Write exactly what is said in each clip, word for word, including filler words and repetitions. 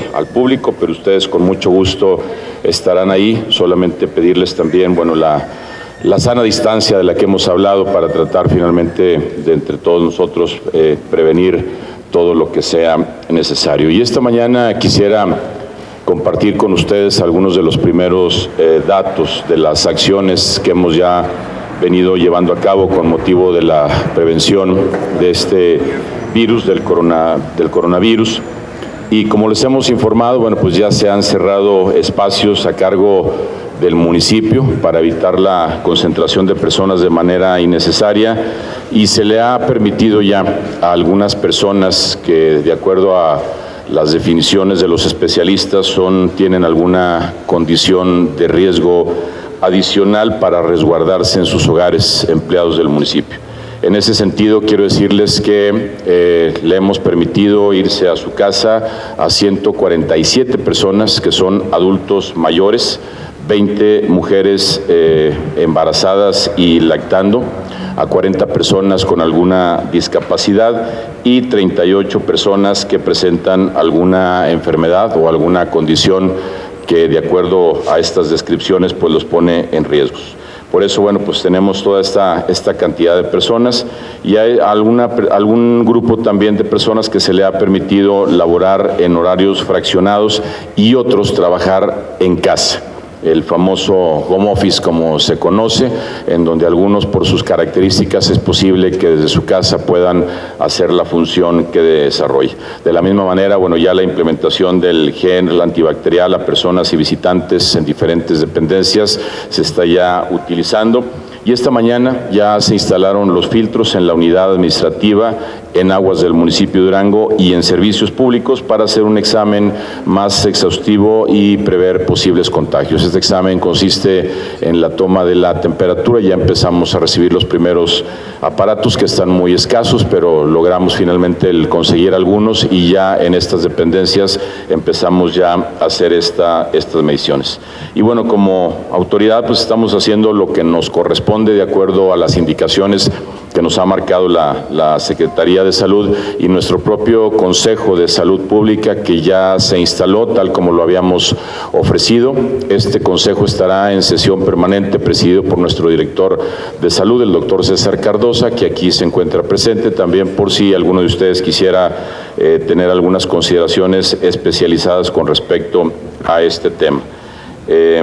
al público, pero ustedes con mucho gusto estarán ahí. Solamente pedirles también, bueno, la, la sana distancia de la que hemos hablado para tratar finalmente de entre todos nosotros eh, prevenir todo lo que sea necesario. Y esta mañana quisiera compartir con ustedes algunos de los primeros eh, datos de las acciones que hemos ya venido llevando a cabo con motivo de la prevención de este virus, del, corona, del coronavirus. Y como les hemos informado, bueno, pues ya se han cerrado espacios a cargo del municipio para evitar la concentración de personas de manera innecesaria, y se le ha permitido ya a algunas personas que, de acuerdo a las definiciones de los especialistas, son, tienen alguna condición de riesgo adicional para resguardarse en sus hogares, empleados del municipio. En ese sentido, quiero decirles que eh, le hemos permitido irse a su casa a ciento cuarenta y siete personas que son adultos mayores, veinte mujeres eh, embarazadas y lactando, a cuarenta personas con alguna discapacidad y treinta y ocho personas que presentan alguna enfermedad o alguna condición que, de acuerdo a estas descripciones, pues los pone en riesgos. Por eso, bueno, pues tenemos toda esta, esta cantidad de personas, y hay alguna, algún grupo también de personas que se le ha permitido laborar en horarios fraccionados y otros trabajar en casa, el famoso home office, como se conoce, en donde algunos, por sus características, es posible que desde su casa puedan hacer la función que desarrolla. De la misma manera, bueno, ya la implementación del gel antibacterial a personas y visitantes en diferentes dependencias se está ya utilizando. Y esta mañana ya se instalaron los filtros en la unidad administrativa, en aguas del municipio de Durango y en servicios públicos para hacer un examen más exhaustivo y prever posibles contagios. Este examen consiste en la toma de la temperatura. Ya empezamos a recibir los primeros aparatos, que están muy escasos, pero logramos finalmente el conseguir algunos, y ya en estas dependencias empezamos ya a hacer esta, estas mediciones. Y bueno, como autoridad, pues estamos haciendo lo que nos corresponde de acuerdo a las indicaciones que nos ha marcado la, la Secretaría de Salud y nuestro propio Consejo de Salud Pública, que ya se instaló tal como lo habíamos ofrecido. Este consejo estará en sesión permanente, presidido por nuestro director de salud, el doctor César Cardosa, que aquí se encuentra presente, también por si alguno de ustedes quisiera eh, tener algunas consideraciones especializadas con respecto a este tema. Eh,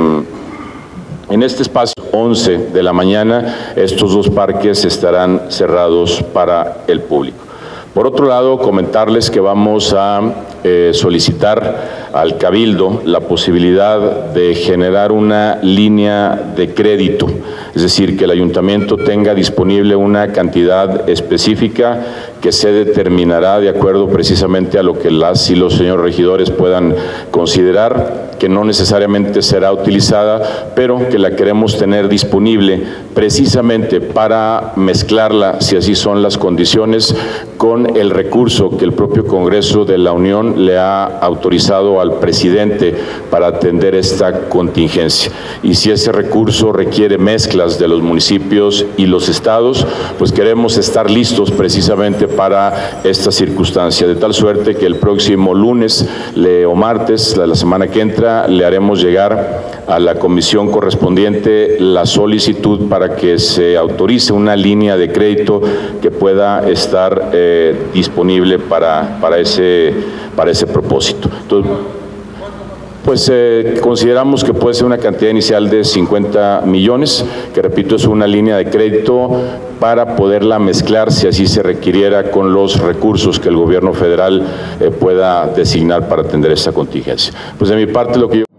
En este espacio, once de la mañana, estos dos parques estarán cerrados para el público. Por otro lado, comentarles que vamos a eh, solicitar al Cabildo la posibilidad de generar una línea de crédito, es decir, que el ayuntamiento tenga disponible una cantidad específica que se determinará de acuerdo precisamente a lo que las y los señores regidores puedan considerar, que no necesariamente será utilizada, pero que la queremos tener disponible precisamente para mezclarla, si así son las condiciones, con el recurso que el propio Congreso de la Unión le ha autorizado al presidente para atender esta contingencia. Y si ese recurso requiere mezclas de los municipios y los estados, pues queremos estar listos precisamente para esta circunstancia, de tal suerte que el próximo lunes le, o martes, la, la semana que entra, le haremos llegar a la comisión correspondiente la solicitud para que se autorice una línea de crédito que pueda estar eh, disponible para, para, ese, para ese propósito. Entonces, pues eh, consideramos que puede ser una cantidad inicial de cincuenta millones, que repito, es una línea de crédito para poderla mezclar, si así se requiriera, con los recursos que el gobierno federal eh, pueda designar para atender esta contingencia. Pues de mi parte, lo que yo